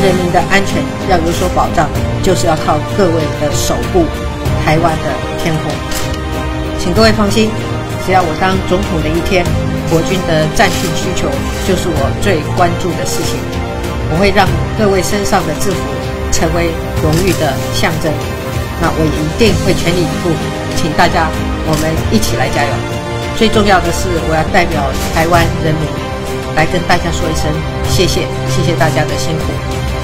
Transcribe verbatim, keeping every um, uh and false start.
人民的安全要有所保障，就是要靠各位的守护台湾的天空。请各位放心，只要我当总统的一天，国军的战训需求就是我最关注的事情。我会让各位身上的制服成为荣誉的象征，那我也一定会全力以赴，请大家我们一起来加油。最重要的是，我要代表台湾人民来跟大家说一声谢谢，谢谢大家的辛苦。